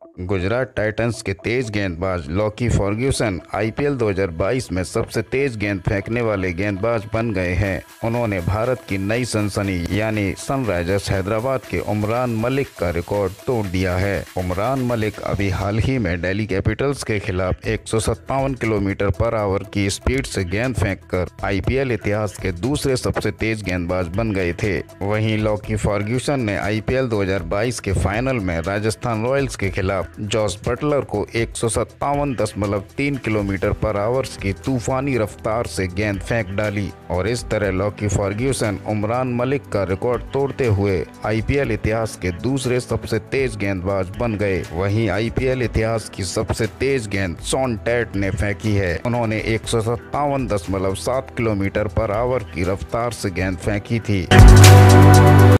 Gujarat Titans के तेज गेंदबाज Lockie Ferguson IPL 2022 में सबसे तेज गेंद फेंकने वाले गेंदबाज बन गए हैं। उन्होंने भारत की नई सनसनी यानी सनराइजर्स हैदराबाद के उमरान मलिक का रिकॉर्ड तोड़ दिया है। उमरान मलिक अभी हाल ही में दिल्ली कैपिटल्स के खिलाफ 157 किलोमीटर पर आवर की स्पीड से गेंद फेंककर आईपीएल इतिहास के दूसरे सबसे तेज गेंदबाज बन गए थे। वहीं लॉकी फर्ग्यूसन ने आईपीएल 2022 के फाइनल में राजस्थान रॉयल्स के खिलाफ जॉस बटलर को 157.3 किलोमीटर पर आवर की तूफानी रफ्तार से गेंद फेंक डाली और इस तरह लॉकी फर्ग्यूसन उमरान मलिक का रिकॉर्ड तोड़ते हुए आईपीएल इतिहास के दूसरे सबसे तेज गेंदबाज बन गए। वहीं आईपीएल इतिहास की सबसे तेज गेंद शॉन टैट ने फेंकी है। उन्होंने 157.7 किलोमीटर पर आवर की रफ्तार से गेंद फेंकी थी।